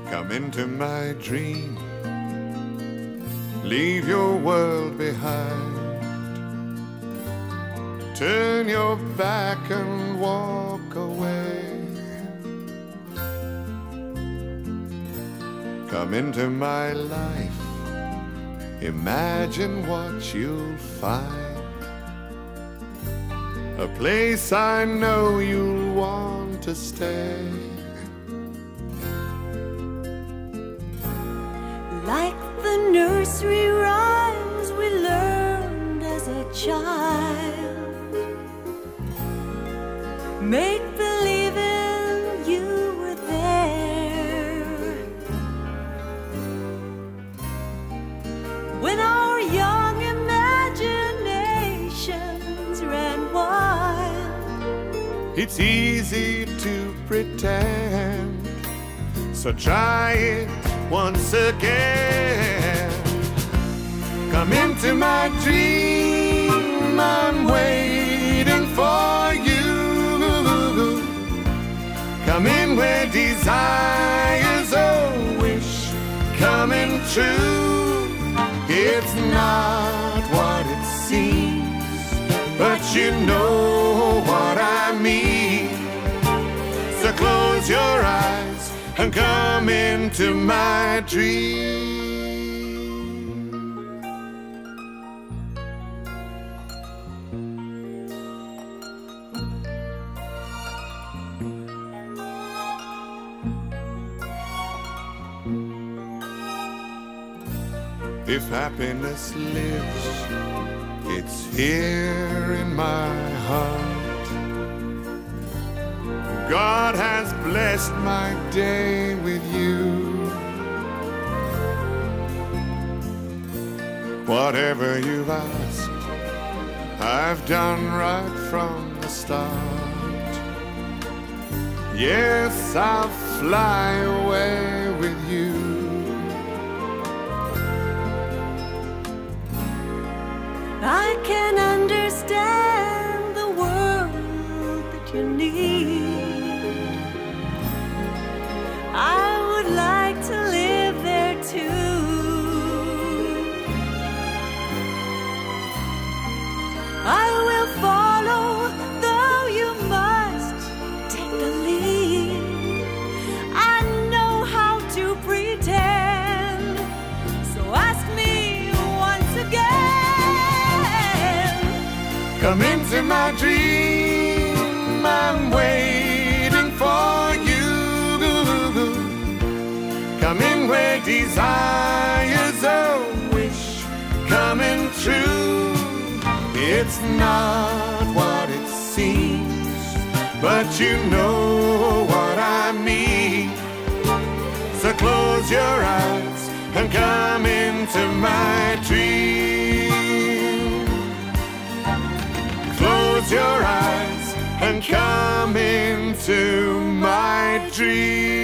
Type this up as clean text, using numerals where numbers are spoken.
Come into my dream, leave your world behind, turn your back and walk away. Come into my life, imagine what you'll find, a place I know you'll want to stay. Like the nursery rhymes we learned as a child, make believing you were there. When our young imaginations ran wild, it's easy to pretend, so try it once again. Come into my dream, I'm waiting for you. Come in where desires wish coming true. It's not what it seems, but you know what I mean. So close your eyes and come into my dream. If happiness lives, it's here in my heart. God has blessed my day with you. Whatever you've asked, I've done right from the start. Yes, I'll fly away with you. I can understand the world that you need. I would like to live there too. I will follow, though you must take the lead. I know how to pretend, so ask me once again. Come into my dream, I'm waiting for you. Come in where desires wish coming true. It's not what it seems, but you know what I mean. So close your eyes and come into my dream. Close your eyes and come into my dream.